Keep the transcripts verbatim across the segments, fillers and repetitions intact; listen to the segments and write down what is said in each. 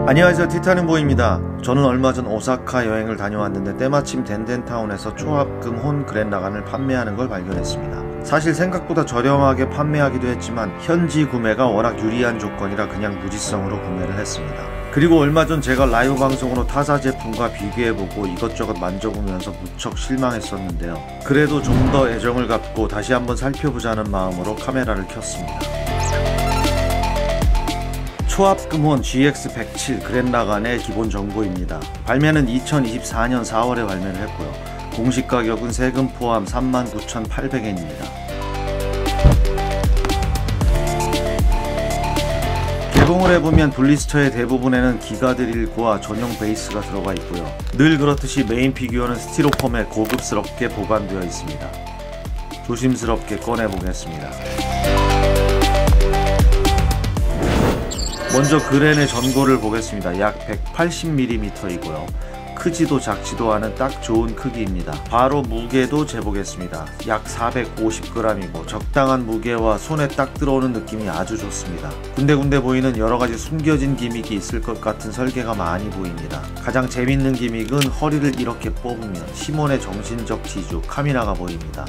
안녕하세요, 티타늄보입니다. 저는 얼마 전 오사카 여행을 다녀왔는데 때마침 덴덴타운에서 초합금 혼 그랜라간을 판매하는 걸 발견했습니다. 사실 생각보다 저렴하게 판매하기도 했지만 현지 구매가 워낙 유리한 조건이라 그냥 무지성으로 구매를 했습니다. 그리고 얼마 전 제가 라이브 방송으로 타사 제품과 비교해보고 이것저것 만져보면서 무척 실망했었는데요. 그래도 좀 더 애정을 갖고 다시 한번 살펴보자는 마음으로 카메라를 켰습니다. 초합금혼 지엑스 백칠 그랜라간의 기본 정보입니다. 발매는 이천이십사년 사월에 발매를 했고요. 공식 가격은 세금 포함 삼만 구천팔백 엔입니다. 개봉을 해보면 블리스터의 대부분에는 기가 드릴과 전용 베이스가 들어가 있고요. 늘 그렇듯이 메인 피규어는 스티로폼에 고급스럽게 보관되어 있습니다. 조심스럽게 꺼내보겠습니다. 먼저 그랜의 전고를 보겠습니다. 약 백팔십 밀리미터이고요. 크지도 작지도 않은 딱 좋은 크기입니다. 바로 무게도 재보겠습니다. 약 사백오십 그램이고 적당한 무게와 손에 딱 들어오는 느낌이 아주 좋습니다. 군데군데 보이는 여러가지 숨겨진 기믹이 있을 것 같은 설계가 많이 보입니다. 가장 재밌는 기믹은 허리를 이렇게 뽑으면 시몬의 정신적 지주 카미나가 보입니다.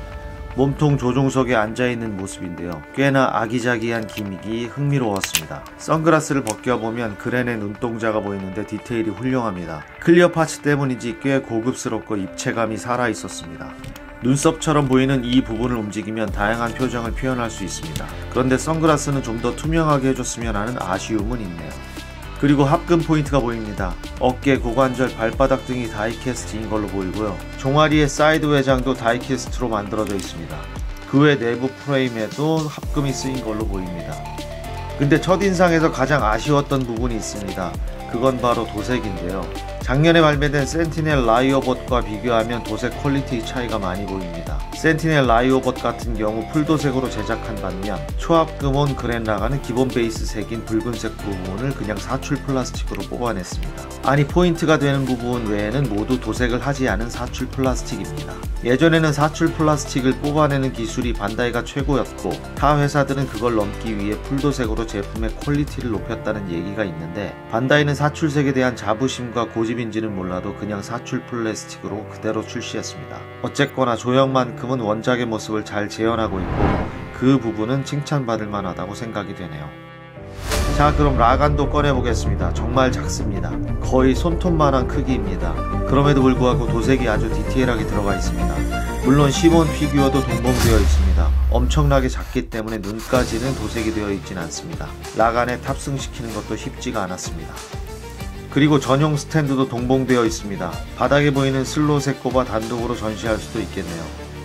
몸통 조종석에 앉아있는 모습인데요. 꽤나 아기자기한 기믹이 흥미로웠습니다. 선글라스를 벗겨보면 그랜의 눈동자가 보이는데 디테일이 훌륭합니다. 클리어 파츠 때문인지 꽤 고급스럽고 입체감이 살아있었습니다. 눈썹처럼 보이는 이 부분을 움직이면 다양한 표정을 표현할 수 있습니다. 그런데 선글라스는 좀 더 투명하게 해줬으면 하는 아쉬움은 있네요. 그리고 합금 포인트가 보입니다. 어깨, 고관절, 발바닥 등이 다이캐스트인 걸로 보이고요. 종아리의 사이드 외장도 다이캐스트로 만들어져 있습니다. 그 외 내부 프레임에도 합금이 쓰인 걸로 보입니다. 근데 첫인상에서 가장 아쉬웠던 부분이 있습니다. 그건 바로 도색인데요. 작년에 발매된 센티넬 라이오봇과 비교하면 도색 퀄리티 차이가 많이 보입니다. 센티넬 라이오봇 같은 경우 풀도색으로 제작한 반면 초합금혼 그랜라간은 기본 베이스 색인 붉은색 부분을 그냥 사출 플라스틱으로 뽑아냈습니다. 아니 포인트가 되는 부분 외에는 모두 도색을 하지 않은 사출 플라스틱입니다. 예전에는 사출 플라스틱을 뽑아내는 기술이 반다이가 최고였고 타 회사들은 그걸 넘기 위해 풀도색으로 제품의 퀄리티를 높였다는 얘기가 있는데 반다이는 사출색에 대한 자부심과 고집인지는 몰라도 그냥 사출 플라스틱으로 그대로 출시했습니다. 어쨌거나 조형만큼은 원작의 모습을 잘 재현하고 있고 그 부분은 칭찬받을 만하다고 생각이 되네요. 자, 그럼 라간도 꺼내보겠습니다. 정말 작습니다. 거의 손톱만한 크기입니다. 그럼에도 불구하고 도색이 아주 디테일하게 들어가 있습니다. 물론 시몬 피규어도 동봉되어 있습니다. 엄청나게 작기 때문에 눈까지는 도색이 되어 있진 않습니다. 라간에 탑승시키는 것도 쉽지가 않았습니다. 그리고 전용 스탠드도 동봉되어 있습니다. 바닥에 보이는 슬롯에 꼽아 단독으로 전시할 수도 있겠네요.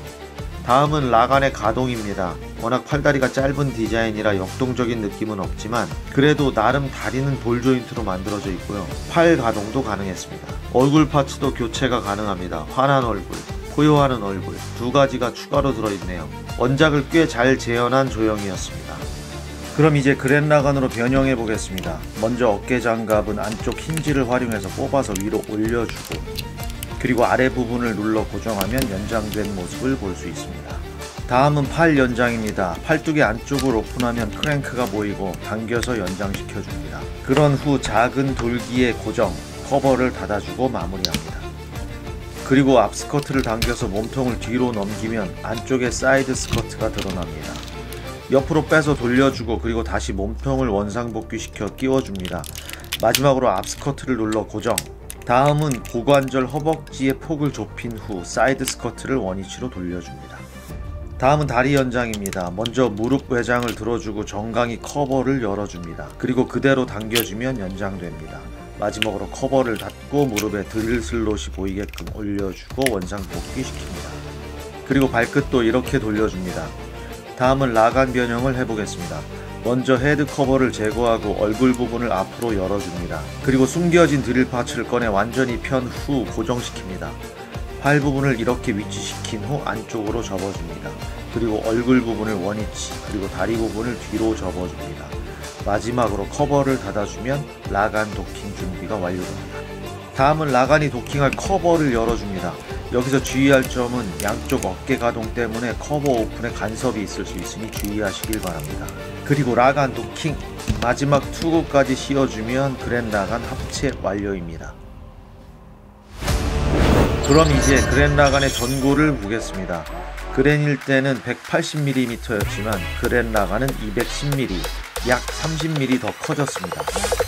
다음은 라간의 가동입니다. 워낙 팔다리가 짧은 디자인이라 역동적인 느낌은 없지만 그래도 나름 다리는 볼 조인트로 만들어져 있고요. 팔 가동도 가능했습니다. 얼굴 파츠도 교체가 가능합니다. 환한 얼굴, 포효하는 얼굴 두 가지가 추가로 들어있네요. 원작을 꽤 잘 재현한 조형이었습니다. 그럼 이제 그랜라간으로 변형해 보겠습니다. 먼저 어깨 장갑은 안쪽 힌지를 활용해서 뽑아서 위로 올려주고 그리고 아래 부분을 눌러 고정하면 연장된 모습을 볼 수 있습니다. 다음은 팔 연장입니다. 팔뚝의 안쪽을 오픈하면 크랭크가 보이고 당겨서 연장시켜줍니다. 그런 후 작은 돌기에 고정, 커버를 닫아주고 마무리합니다. 그리고 앞 스커트를 당겨서 몸통을 뒤로 넘기면 안쪽에 사이드 스커트가 드러납니다. 옆으로 빼서 돌려주고 그리고 다시 몸통을 원상복귀시켜 끼워줍니다. 마지막으로 앞 스커트를 눌러 고정. 다음은 고관절 허벅지의 폭을 좁힌 후 사이드 스커트를 원위치로 돌려줍니다. 다음은 다리 연장입니다. 먼저 무릎 외장을 들어주고 정강이 커버를 열어줍니다. 그리고 그대로 당겨주면 연장됩니다. 마지막으로 커버를 닫고 무릎에 드릴 슬롯이 보이게끔 올려주고 원상복귀 시킵니다. 그리고 발끝도 이렇게 돌려줍니다. 다음은 라간 변형을 해보겠습니다. 먼저 헤드 커버를 제거하고 얼굴 부분을 앞으로 열어줍니다. 그리고 숨겨진 드릴 파츠를 꺼내 완전히 편 후 고정시킵니다. 팔 부분을 이렇게 위치시킨 후 안쪽으로 접어줍니다. 그리고 얼굴 부분을 원위치, 그리고 다리 부분을 뒤로 접어줍니다. 마지막으로 커버를 닫아주면 라간 도킹 준비가 완료됩니다. 다음은 라간이 도킹할 커버를 열어줍니다. 여기서 주의할 점은 양쪽 어깨 가동 때문에 커버 오픈에 간섭이 있을 수 있으니 주의하시길 바랍니다. 그리고 라간 도킹, 마지막 투구까지 씌워주면 그랜 라간 합체 완료입니다. 그럼 이제 그랜 라간의 전고를 보겠습니다. 그랜일 때는 백팔십 밀리미터였지만 그랜 라간은 이백십 밀리미터, 약 삼십 밀리미터 더 커졌습니다.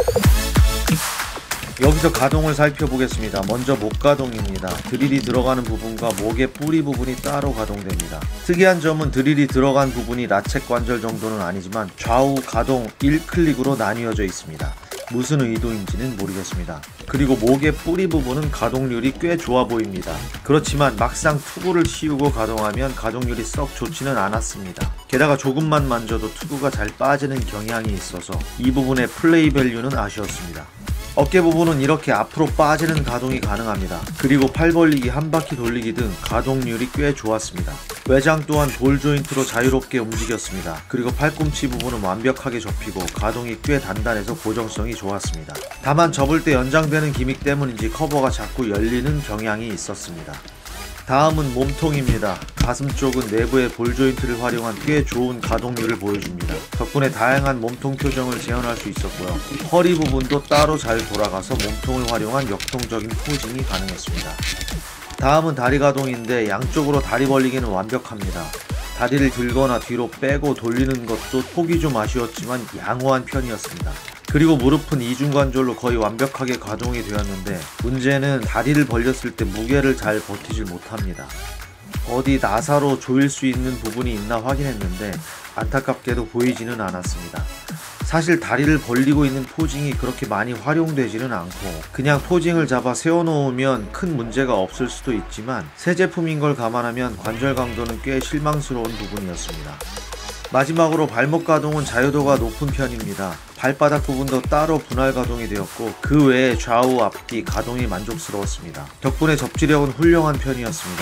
여기서 가동을 살펴보겠습니다. 먼저 목 가동입니다. 드릴이 들어가는 부분과 목의 뿌리 부분이 따로 가동됩니다. 특이한 점은 드릴이 들어간 부분이 라쳇 관절 정도는 아니지만 좌우 가동 일 클릭으로 나뉘어져 있습니다. 무슨 의도인지는 모르겠습니다. 그리고 목의 뿌리 부분은 가동률이 꽤 좋아 보입니다. 그렇지만 막상 투구를 씌우고 가동하면 가동률이 썩 좋지는 않았습니다. 게다가 조금만 만져도 투구가 잘 빠지는 경향이 있어서 이 부분의 플레이 밸류는 아쉬웠습니다. 어깨 부분은 이렇게 앞으로 빠지는 가동이 가능합니다. 그리고 팔 벌리기, 한 바퀴 돌리기 등 가동률이 꽤 좋았습니다. 외장 또한 볼 조인트로 자유롭게 움직였습니다. 그리고 팔꿈치 부분은 완벽하게 접히고 가동이 꽤 단단해서 고정성이 좋았습니다. 다만 접을 때 연장되는 기믹 때문인지 커버가 자꾸 열리는 경향이 있었습니다. 다음은 몸통입니다. 가슴 쪽은 내부의 볼 조인트를 활용한 꽤 좋은 가동률을 보여줍니다. 덕분에 다양한 몸통 표정을 재현할 수 있었고요. 허리 부분도 따로 잘 돌아가서 몸통을 활용한 역동적인 포징이 가능했습니다. 다음은 다리 가동인데 양쪽으로 다리 벌리기는 완벽합니다. 다리를 들거나 뒤로 빼고 돌리는 것도 폭이 좀 아쉬웠지만 양호한 편이었습니다. 그리고 무릎은 이중관절로 거의 완벽하게 가동이 되었는데 문제는 다리를 벌렸을 때 무게를 잘 버티질 못합니다. 어디 나사로 조일 수 있는 부분이 있나 확인했는데 안타깝게도 보이지는 않았습니다. 사실 다리를 벌리고 있는 포징이 그렇게 많이 활용되지는 않고 그냥 포징을 잡아 세워놓으면 큰 문제가 없을 수도 있지만 새 제품인 걸 감안하면 관절 강도는 꽤 실망스러운 부분이었습니다. 마지막으로 발목 가동은 자유도가 높은 편입니다. 발바닥 부분도 따로 분할 가동이 되었고 그 외에 좌우 앞뒤 가동이 만족스러웠습니다. 덕분에 접지력은 훌륭한 편이었습니다.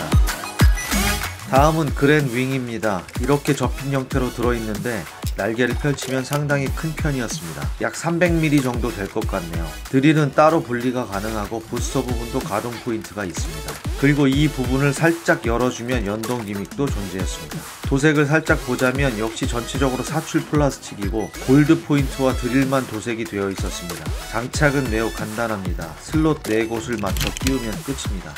다음은 그랜 윙입니다. 이렇게 접힌 형태로 들어있는데 날개를 펼치면 상당히 큰 편이었습니다. 약 삼백 밀리미터 정도 될 것 같네요. 드릴은 따로 분리가 가능하고 부스터 부분도 가동 포인트가 있습니다. 그리고 이 부분을 살짝 열어주면 연동 기믹도 존재했습니다. 도색을 살짝 보자면 역시 전체적으로 사출 플라스틱이고 골드 포인트와 드릴만 도색이 되어 있었습니다. 장착은 매우 간단합니다. 슬롯 네 곳을 맞춰 끼우면 끝입니다.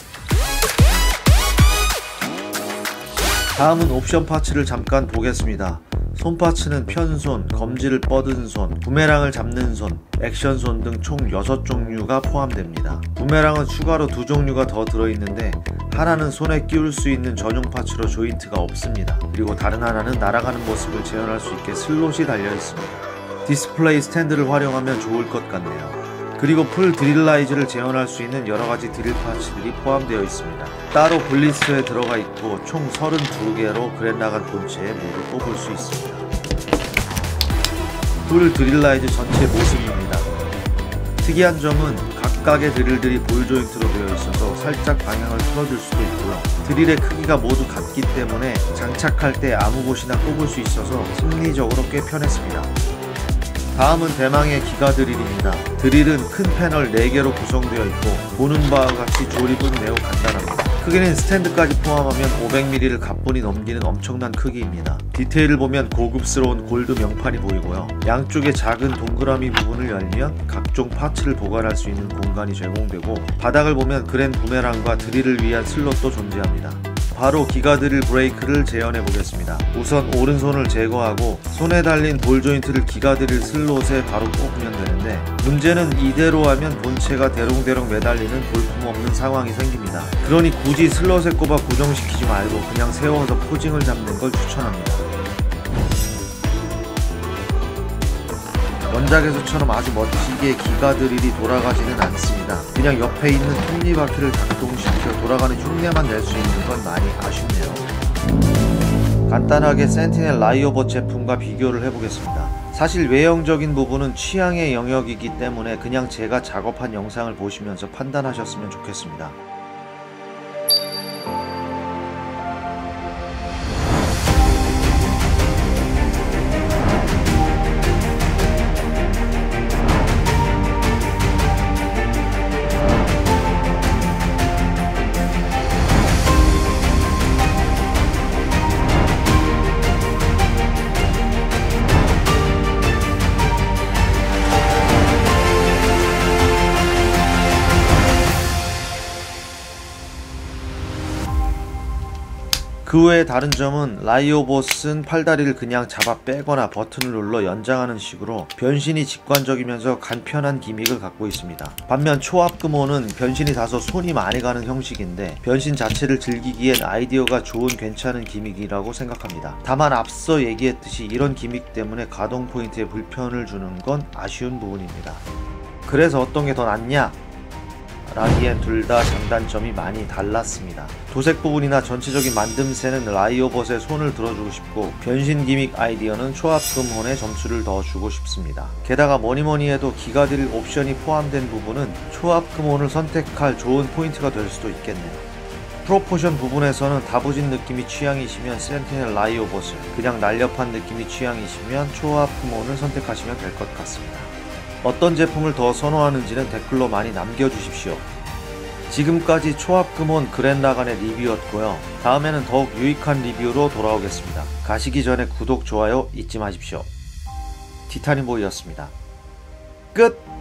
다음은 옵션 파츠를 잠깐 보겠습니다. 손 파츠는 편손, 검지를 뻗은 손, 부메랑을 잡는 손, 액션손 등 총 여섯 종류가 포함됩니다. 부메랑은 추가로 두 종류가 더 들어있는데 하나는 손에 끼울 수 있는 전용 파츠로 조인트가 없습니다. 그리고 다른 하나는 날아가는 모습을 재현할 수 있게 슬롯이 달려있습니다. 디스플레이 스탠드를 활용하면 좋을 것 같네요. 그리고 풀 드릴 라이즈를 재현할 수 있는 여러가지 드릴 파츠들이 포함되어 있습니다. 따로 블리스에 들어가 있고 총 서른두 개로 그랜 라간 본체에 모두 뽑을 수 있습니다. 풀 드릴 라이즈 전체 모습입니다. 특이한 점은 각각의 드릴들이 볼 조인트로 되어 있어서 살짝 방향을 틀어줄 수도 있고요. 드릴의 크기가 모두 같기 때문에 장착할 때 아무 곳이나 꼽을 수 있어서 심리적으로 꽤 편했습니다. 다음은 대망의 기가 드릴입니다. 드릴은 큰 패널 네 개로 구성되어 있고 보는 바와 같이 조립은 매우 간단합니다. 크기는 스탠드까지 포함하면 오백 밀리미터를 가뿐히 넘기는 엄청난 크기입니다. 디테일을 보면 고급스러운 골드 명판이 보이고요. 양쪽에 작은 동그라미 부분을 열면 각종 파츠를 보관할 수 있는 공간이 제공되고 바닥을 보면 그랜 부메랑과 드릴을 위한 슬롯도 존재합니다. 바로 기가 드릴 브레이크를 재현해 보겠습니다. 우선 오른손을 제거하고 손에 달린 볼 조인트를 기가 드릴 슬롯에 바로 꼽으면 되는데 문제는 이대로 하면 본체가 대롱대롱 매달리는 볼품없는 상황이 생깁니다. 그러니 굳이 슬롯에 꼽아 고정시키지 말고 그냥 세워서 포징을 잡는 걸 추천합니다. 원작에서처럼 아주 멋지게 기가 드릴이 돌아가지는 않습니다. 그냥 옆에 있는 톱니바퀴를 작동시켜 돌아가는 흉내만 낼 수 있는 건 많이 아쉽네요. 간단하게 센티넬 라이오버 제품과 비교를 해보겠습니다. 사실 외형적인 부분은 취향의 영역이기 때문에 그냥 제가 작업한 영상을 보시면서 판단하셨으면 좋겠습니다. 그 외에 다른 점은 라이오봇은 팔다리를 그냥 잡아 빼거나 버튼을 눌러 연장하는 식으로 변신이 직관적이면서 간편한 기믹을 갖고 있습니다. 반면 초합금호는 변신이 다소 손이 많이 가는 형식인데 변신 자체를 즐기기엔 아이디어가 좋은 괜찮은 기믹이라고 생각합니다. 다만 앞서 얘기했듯이 이런 기믹 때문에 가동 포인트에 불편을 주는 건 아쉬운 부분입니다. 그래서 어떤 게 더 낫냐? 라기엔 둘 다 장단점이 많이 달랐습니다. 도색 부분이나 전체적인 만듦새는 라이오봇에 손을 들어주고 싶고 변신 기믹 아이디어는 초합금혼에 점수를 더 주고 싶습니다. 게다가 뭐니뭐니 해도 기가드릴 옵션이 포함된 부분은 초합금혼을 선택할 좋은 포인트가 될 수도 있겠네요. 프로포션 부분에서는 다부진 느낌이 취향이시면 센티넬 라이오봇을, 그냥 날렵한 느낌이 취향이시면 초합금혼을 선택하시면 될 것 같습니다. 어떤 제품을 더 선호하는지는 댓글로 많이 남겨주십시오. 지금까지 초합금혼 그랜라간의 리뷰였고요. 다음에는 더욱 유익한 리뷰로 돌아오겠습니다. 가시기 전에 구독, 좋아요 잊지 마십시오. 티타늄보이였습니다. 끝!